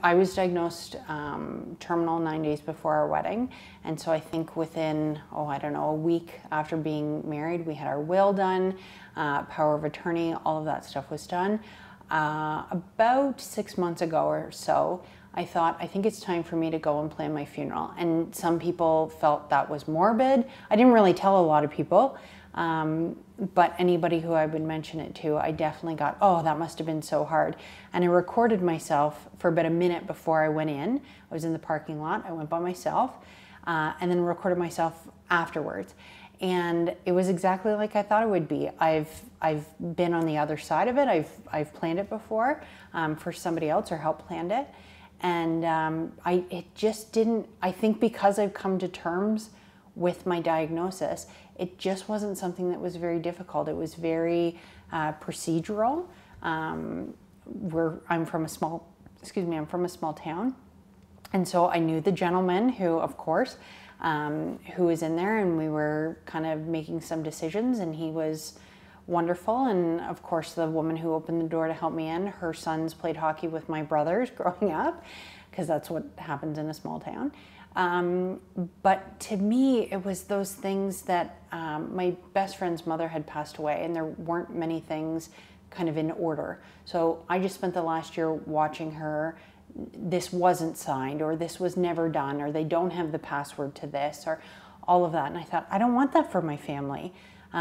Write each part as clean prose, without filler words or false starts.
I was diagnosed terminal 9 days before our wedding. And so I think within, I don't know, a week after being married, we had our will done, power of attorney, all of that stuff was done. About 6 months ago or so, I thought, I think it's time for me to go and plan my funeral. And some people felt that was morbid. I didn't really tell a lot of people, but anybody who I would mention it to, I definitely got, oh, that must have been so hard. And I recorded myself for about a minute before I went in. I was in the parking lot, I went by myself, and then recorded myself afterwards. And it was exactly like I thought it would be. I've been on the other side of it. I've planned it before for somebody else, or helped plan it. And it just didn't, I think because I've come to terms with my diagnosis, it just wasn't something that was very difficult. It was very procedural. I'm from a small town. And so I knew the gentleman who, of course, who was in there, and we were kind of making some decisions, and he was wonderful. And of course, the woman who opened the door to help me in, her sons played hockey with my brothers growing up, because that's what happens in a small town. But to me, it was those things that my best friend's mother had passed away, and there weren't many things kind of in order. So I just spent the last year watching her. This wasn't signed, or this was never done, or they don't have the password to this, or all of that. And I thought, I don't want that for my family.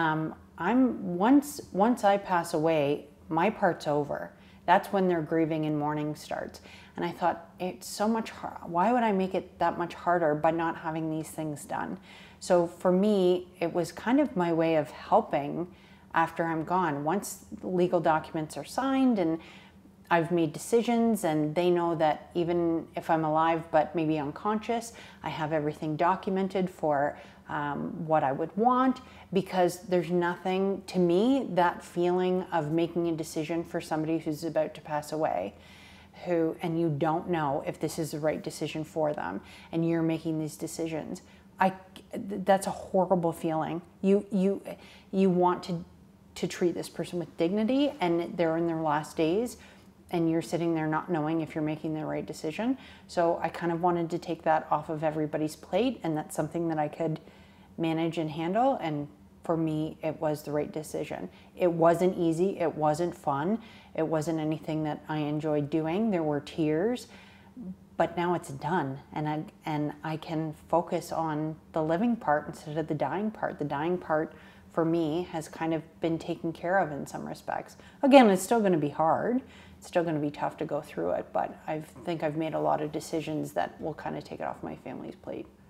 Once I pass away, my part's over. That's when their grieving and mourning starts. And I thought, it's so much hard. Why would I make it that much harder by not having these things done? So for me, it was kind of my way of helping after I'm gone. Once legal documents are signed and I've made decisions, and they know that even if I'm alive but maybe unconscious, I have everything documented for what I would want, because there's nothing, to me, that feeling of making a decision for somebody who's about to pass away, and you don't know if this is the right decision for them, and you're making these decisions. That's a horrible feeling. You want to treat this person with dignity, and they're in their last days, and you're sitting there not knowing if you're making the right decision. So I kind of wanted to take that off of everybody's plate, and that's something that I could manage and handle. And for me, it was the right decision. It wasn't easy. It wasn't fun. It wasn't anything that I enjoyed doing. There were tears, but now it's done. And I can focus on the living part instead of the dying part. The dying part for me has kind of been taken care of in some respects. Again, it's still going to be hard. It's still going to be tough to go through it, but I think I've made a lot of decisions that will kind of take it off my family's plate.